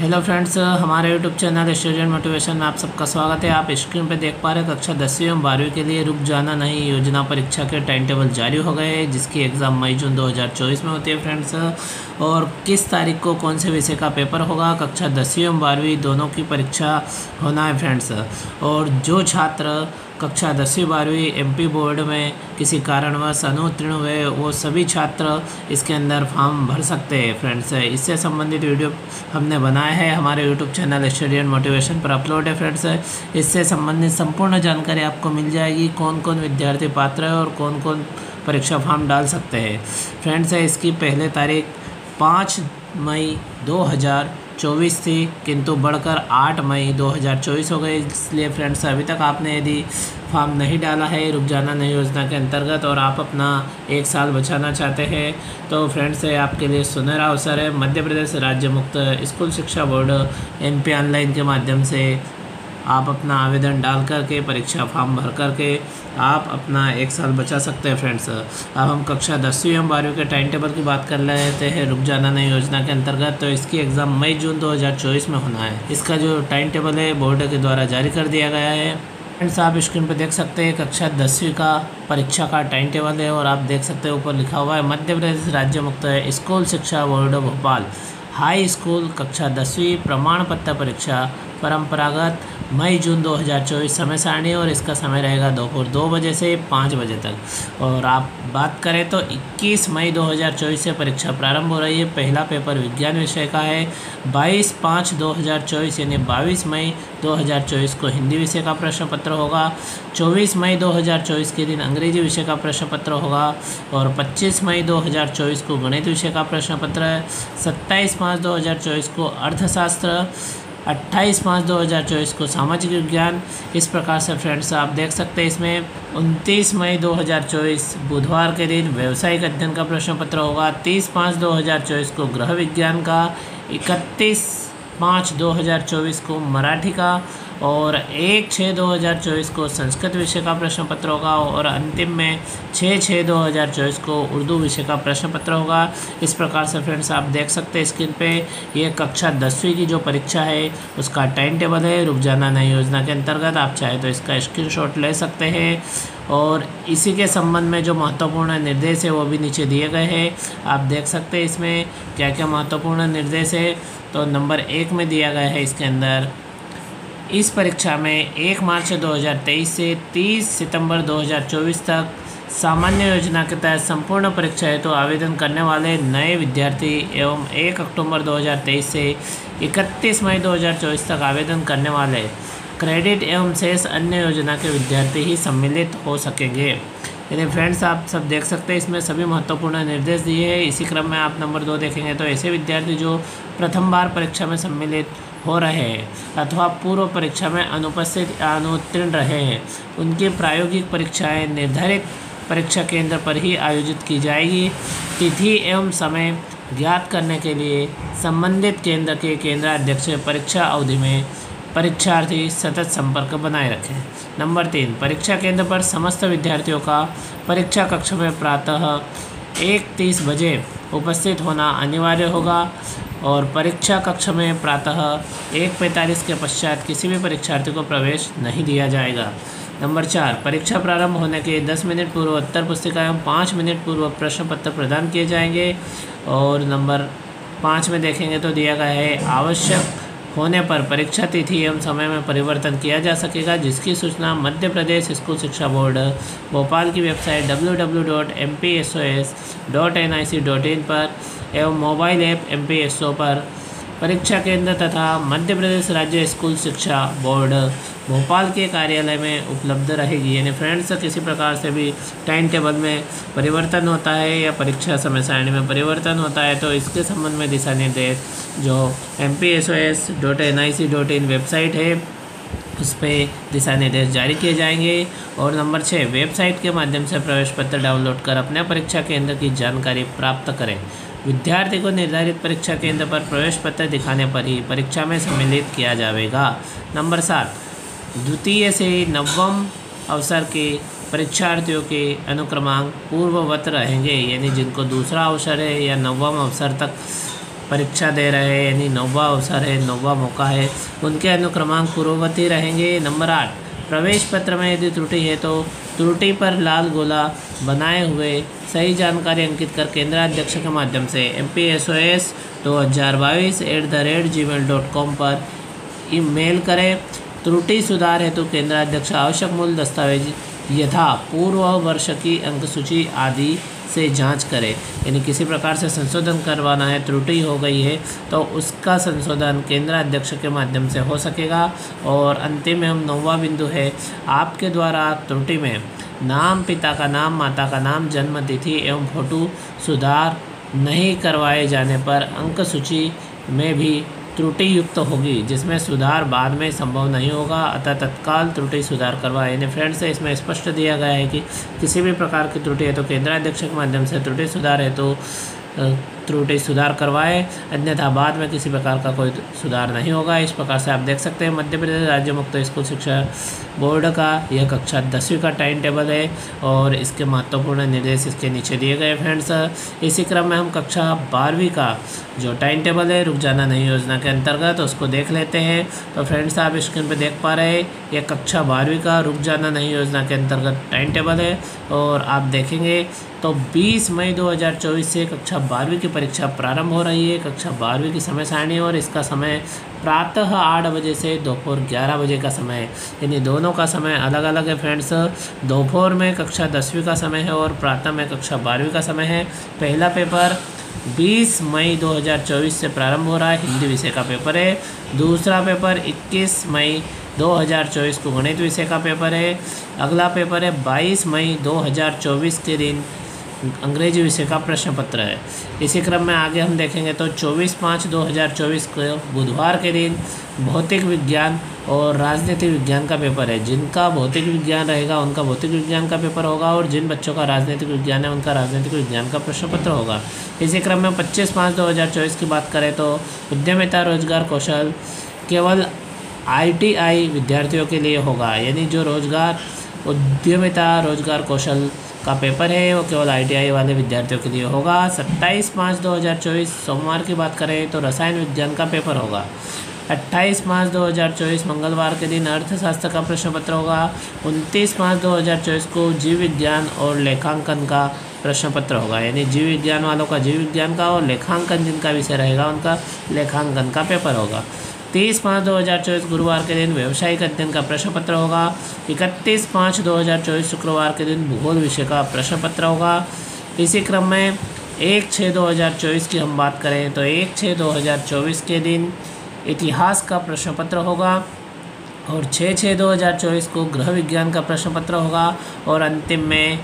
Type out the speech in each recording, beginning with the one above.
Hello friends, हमारे YouTube channel student motivation में आप सबका स्वागत है। आप स्क्रीन पर देख पा रहे हैं कक्षा 10वीं एवं 12वीं के लिए रुक जाना नहीं योजना परीक्षा के टाइम टेबल जारी हो गए हैं, जिसकी एग्ज़ाम मई जून 2024 में होती है फ्रेंड्स। और किस तारीख को कौन से विषय का पेपर होगा, कक्षा 10वीं एवं 12वीं दोनों की परीक्षा होना है फ्रेंड्स। और जो छात्र कक्षा 10वीं 12वीं एमपी बोर्ड में किसी कारणवश अनुत्तीर्ण हुए, वो सभी छात्र इसके अंदर फॉर्म भर सकते हैं फ्रेंड्स। इससे संबंधित वीडियो हमने बनाया है, हमारे यूट्यूब चैनल स्टूडेंट मोटिवेशन पर अपलोड है फ्रेंड्स। इससे संबंधित संपूर्ण जानकारी आपको मिल जाएगी, कौन कौन विद्यार्थी पात्र है और कौन कौन परीक्षा फॉर्म डाल सकते हैं फ्रेंड्स। इसकी पहले तारीख 5 मई 2024 थी, किंतु बढ़कर 8 मई 2024 हो गई। इसलिए फ्रेंड्स, अभी तक आपने यदि फॉर्म नहीं डाला है रुक जाना नहीं योजना के अंतर्गत और आप अपना 1 साल बचाना चाहते हैं, तो फ्रेंड्स आपके लिए सुनहरा अवसर है। मध्य प्रदेश राज्य मुक्त स्कूल शिक्षा बोर्ड एमपी ऑनलाइन के माध्यम से आप अपना आवेदन डाल करके परीक्षा फॉर्म भर करके आप अपना 1 साल बचा सकते हैं फ्रेंड्स। अब हम कक्षा 10वीं एवं 12वीं के टाइम टेबल की बात कर लेते हैं रुक जाना नहीं योजना के अंतर्गत। तो इसकी एग्ज़ाम मई जून 2024 में होना है। इसका जो टाइम टेबल है बोर्ड के द्वारा जारी कर दिया गया है फ्रेंड्स। आप स्क्रीन पर देख सकते हैं कक्षा 10वीं का परीक्षा का टाइम टेबल है और आप देख सकते हैं ऊपर लिखा हुआ है मध्य प्रदेश राज्य मुक्त स्कूल शिक्षा बोर्ड भोपाल हाई स्कूल कक्षा 10वीं प्रमाण पत्र परीक्षा परंपरागत मई जून 2024 समय सारणी, और इसका समय रहेगा दोपहर 2 बजे से 5 बजे तक। और आप बात करें तो 21 मई 2024 से परीक्षा प्रारंभ हो रही है। पहला पेपर विज्ञान विषय का है। 22/5/2024 यानी 22 मई 2024 को हिंदी विषय का प्रश्न पत्र होगा। 24 मई 2024 के दिन अंग्रेजी विषय का प्रश्न पत्र होगा और 25 मई 2024 को गणित विषय का प्रश्न पत्र है। 27/5/2024 को अर्थशास्त्र, 28/5/2024 को सामाजिक विज्ञान। इस प्रकार से फ्रेंड्स आप देख सकते हैं इसमें 29 मई 2024 बुधवार के दिन व्यावसायिक अध्ययन का प्रश्न पत्र होगा। 30/5/2024 को गृह विज्ञान का, 31/5/2024 को मराठी का और 1/6/2024 को संस्कृत विषय का प्रश्न पत्र होगा और अंतिम में 6/6/2024 को उर्दू विषय का प्रश्न पत्र होगा। इस प्रकार से फ्रेंड्स आप देख सकते हैं स्क्रीन पे ये कक्षा 10वीं की जो परीक्षा है उसका टाइम टेबल है रुक जाना नहीं योजना के अंतर्गत। आप चाहे तो इसका स्क्रीनशॉट ले सकते हैं और इसी के संबंध में जो महत्वपूर्ण निर्देश है वो भी नीचे दिए गए हैं। आप देख सकते हैं इसमें क्या क्या महत्वपूर्ण निर्देश है। तो नंबर 1 में दिया गया है इसके अंदर, इस परीक्षा में 1 मार्च 2023 से 30 सितंबर 2024 तक सामान्य योजना के तहत संपूर्ण परीक्षा हेतु आवेदन करने वाले नए विद्यार्थी एवं 1 अक्टूबर 2023 से 31 मई 2024 तक आवेदन करने वाले क्रेडिट एवं शेष अन्य योजना के विद्यार्थी ही सम्मिलित हो सकेंगे। यानी फ्रेंड्स आप सब देख सकते हैं इसमें सभी महत्वपूर्ण निर्देश दिए हैं। इसी क्रम में आप नंबर 2 देखेंगे तो ऐसे विद्यार्थी जो प्रथम बार परीक्षा में सम्मिलित हो रहे हैं अथवा पूर्व परीक्षा में अनुपस्थित या अनुत्तीर्ण रहे हैं, उनकी प्रायोगिक परीक्षाएं निर्धारित परीक्षा केंद्र पर ही आयोजित की जाएगी। तिथि एवं समय ज्ञात करने के लिए संबंधित केंद्र के केंद्राध्यक्ष परीक्षा अवधि में परीक्षार्थी सतत संपर्क बनाए रखें। नंबर 3, परीक्षा केंद्र पर समस्त विद्यार्थियों का परीक्षा कक्ष में प्रातः 1:30 बजे उपस्थित होना अनिवार्य होगा और परीक्षा कक्ष में प्रातः 1:45 के पश्चात किसी भी परीक्षार्थी को प्रवेश नहीं दिया जाएगा। नंबर 4, परीक्षा प्रारंभ होने के 10 मिनट पूर्व उत्तर पुस्तिका एवं 5 मिनट पूर्व प्रश्न पत्र प्रदान किए जाएंगे। और नंबर 5 में देखेंगे तो दिया गया है, आवश्यक होने पर परीक्षा तिथि एवं समय में परिवर्तन किया जा सकेगा, जिसकी सूचना मध्य प्रदेश स्कूल शिक्षा बोर्ड भोपाल की वेबसाइट www.mpsos.nic.in पर एवं मोबाइल ऐप MPSO पर परीक्षा केंद्र तथा मध्य प्रदेश राज्य स्कूल शिक्षा बोर्ड भोपाल के कार्यालय में उपलब्ध रहेगी। यानी फ्रेंड्स किसी प्रकार से भी टाइम टेबल में परिवर्तन होता है या परीक्षा समय सारणी में परिवर्तन होता है तो इसके संबंध में दिशा निर्देश जो mpsos.nic.in वेबसाइट है उस पर दिशा निर्देश जारी किए जाएंगे। और नंबर 6, वेबसाइट के माध्यम से प्रवेश पत्र डाउनलोड कर अपने परीक्षा केंद्र की जानकारी प्राप्त करें। विद्यार्थी को निर्धारित परीक्षा केंद्र पर प्रवेश पत्र दिखाने पर ही परीक्षा में सम्मिलित किया जाएगा। नंबर 7, द्वितीय से नवम अवसर के परीक्षार्थियों के अनुक्रमांक पूर्ववत रहेंगे, यानी जिनको दूसरा अवसर है या नवम अवसर तक परीक्षा दे रहे हैं, यानी 9वां अवसर है, 9वां मौका है, उनके अनुक्रमांक पूर्ववती रहेंगे। नंबर 8, प्रवेश पत्र में यदि त्रुटि है तो त्रुटि पर लाल गोला बनाए हुए सही जानकारी अंकित कर केंद्राध्यक्ष के माध्यम से mpsos2022@gmail.com पर ईमेल करें। त्रुटि सुधार हेतु केंद्राध्यक्ष आवश्यक मूल दस्तावेज यथा पूर्व वर्ष की अंक सूची आदि से जांच करें। यानी किसी प्रकार से संशोधन करवाना है, त्रुटि हो गई है तो उसका संशोधन केंद्राध्यक्ष के माध्यम से हो सकेगा। और अंतिम में हम 9वां बिंदु है, आपके द्वारा त्रुटि में नाम, पिता का नाम, माता का नाम, जन्म तिथि एवं फोटो सुधार नहीं करवाए जाने पर अंक सूची में भी त्रुटि युक्त होगी, जिसमें सुधार बाद में संभव नहीं होगा, अतः तत्काल त्रुटि सुधार करवाएं। यानी फ्रेंड्स इसमें स्पष्ट दिया गया है कि किसी भी प्रकार की त्रुटि है तो केंद्राध्यक्ष के माध्यम से त्रुटि सुधार है तो त्रुटि सुधार करवाएं, अन्यथा बाद में किसी प्रकार का कोई सुधार नहीं होगा। इस प्रकार से आप देख सकते हैं मध्य प्रदेश राज्य मुक्त स्कूल शिक्षा बोर्ड का यह कक्षा 10वीं का टाइम टेबल है और इसके महत्वपूर्ण निर्देश इसके नीचे दिए गए फ्रेंड्स। इसी क्रम में हम कक्षा 12वीं का जो टाइम टेबल है रुक जाना नहीं योजना के अंतर्गत उसको देख लेते हैं। तो फ्रेंड्स आप स्क्रीन पर देख पा रहे हैं यह कक्षा 12वीं का रुक जाना नहीं योजना के अंतर्गत टाइम टेबल है और आप देखेंगे तो 20 मई 2024 से कक्षा 12वीं की परीक्षा प्रारंभ हो रही है। कक्षा 12वीं की समय सारणी और इसका समय प्रातः 8 बजे से दोपहर 11 बजे का समय है, यानी दोनों का समय अलग अलग है फ्रेंड्स। दोपहर में कक्षा 10वीं का समय है और प्रातः में कक्षा 12वीं का समय है। पहला पेपर 20 मई 2024 से प्रारंभ हो रहा है, हिंदी विषय का पेपर है। दूसरा पेपर 21 मई 2024 को गणित विषय का पेपर है। अगला पेपर है 22 मई 2024 के दिन अंग्रेजी विषय का प्रश्न पत्र है। इसी क्रम में आगे हम देखेंगे तो 24/5/2024 को बुधवार के दिन भौतिक विज्ञान और राजनीतिक विज्ञान का पेपर है। जिनका भौतिक विज्ञान रहेगा उनका भौतिक विज्ञान का पेपर होगा और जिन बच्चों का राजनीतिक विज्ञान है उनका राजनीतिक विज्ञान का प्रश्न पत्र होगा। इसी क्रम में 25/5/2024 की बात करें तो उद्यमिता रोजगार कौशल केवल ITI विद्यार्थियों के लिए होगा, यानी जो रोजगार उद्यमिता रोजगार कौशल का पेपर है वो केवल ITI वाले विद्यार्थियों के लिए होगा। 27/5/2024 सोमवार की बात करें तो रसायन विज्ञान का पेपर होगा। 28/5/2024 मंगलवार के दिन अर्थशास्त्र का प्रश्न पत्र होगा। 29/5/2024 को जीव विज्ञान और लेखांकन का प्रश्न पत्र होगा, यानी जीव विज्ञान वालों का जीव विज्ञान का और लेखांकन जिनका विषय रहेगा उनका लेखांकन का पेपर होगा। 30/5/2024 गुरुवार के दिन व्यावसायिक अध्ययन का प्रश्न पत्र होगा। 31/5/2024 शुक्रवार के दिन भूगोल विषय का प्रश्न पत्र होगा। इसी क्रम में 1/6/2024 की हम बात करें तो 1/6/2024 के दिन इतिहास का प्रश्न पत्र होगा और 6/6/2024 को गृह विज्ञान का प्रश्न पत्र होगा और अंतिम में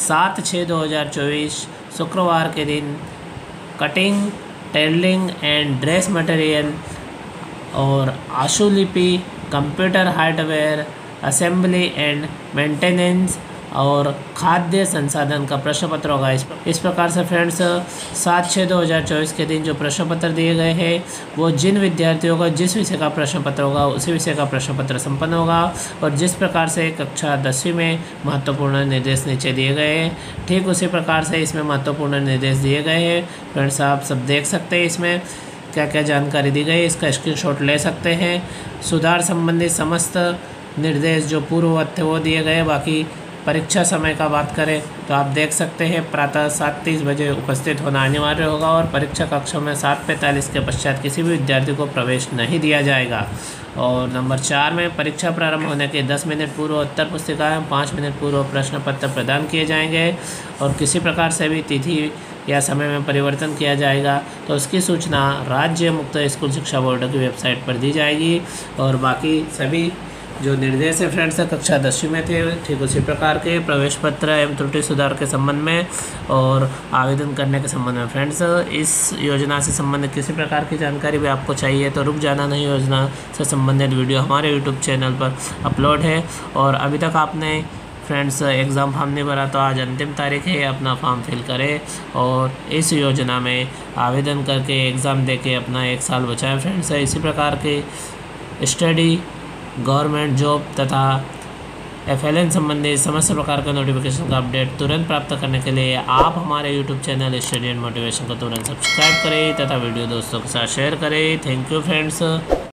7/6/2024 शुक्रवार के दिन cutting, tailoring and dress material और आशुलिपि, computer hardware, assembly and maintenance और खाद्य संसाधन का प्रश्न पत्र होगा। इस प्रकार से फ्रेंड्स 7/6/2024 के दिन जो प्रश्न पत्र दिए गए हैं वो जिन विद्यार्थियों का जिस विषय का प्रश्न पत्र होगा उसी विषय का प्रश्न पत्र संपन्न होगा। और जिस प्रकार से कक्षा 10वीं में महत्वपूर्ण निर्देश नीचे दिए गए हैं ठीक उसी प्रकार से इसमें महत्वपूर्ण निर्देश दिए गए हैं। फ्रेंड्स आप सब देख सकते हैं इसमें क्या क्या जानकारी दी गई, इसका स्क्रीनशॉट ले सकते हैं। सुधार संबंधी समस्त निर्देश जो पूर्ववत थे वो दिए गए। बाकी परीक्षा समय का बात करें तो आप देख सकते हैं प्रातः 7:30 बजे उपस्थित होना अनिवार्य होगा और परीक्षा कक्षों में 7:45 के पश्चात किसी भी विद्यार्थी को प्रवेश नहीं दिया जाएगा। और नंबर 4 में परीक्षा प्रारंभ होने के 10 मिनट पूर्व उत्तर पुस्तिकाएँ 5 मिनट पूर्व प्रश्न पत्र प्रदान किए जाएंगे और किसी प्रकार से भी तिथि या समय में परिवर्तन किया जाएगा तो उसकी सूचना राज्य मुक्त स्कूल शिक्षा बोर्ड की वेबसाइट पर दी जाएगी। और बाकी सभी जो निर्देश है फ्रेंड्स कक्षा 10वीं में थे ठीक उसी प्रकार के प्रवेश पत्र एवं त्रुटि सुधार के संबंध में और आवेदन करने के संबंध में फ्रेंड्स इस योजना से संबंधित किसी प्रकार की जानकारी भी आपको चाहिए तो रुक जाना नहीं योजना से संबंधित वीडियो हमारे यूट्यूब चैनल पर अपलोड है। और अभी तक आपने फ्रेंड्स एग्ज़ाम फॉर्म नहीं भरा तो आज अंतिम तारीख है, अपना फॉर्म फिल करें और इस योजना में आवेदन करके एग्ज़ाम देके अपना 1 साल बचाएं फ्रेंड्स। इसी प्रकार के स्टडी, गवर्नमेंट जॉब तथा FLN संबंधित समस्त प्रकार का नोटिफिकेशन का अपडेट तुरंत प्राप्त करने के लिए आप हमारे YouTube channel study and motivation को तुरंत सब्सक्राइब करें तथा वीडियो दोस्तों के साथ शेयर करें। Thank you friends.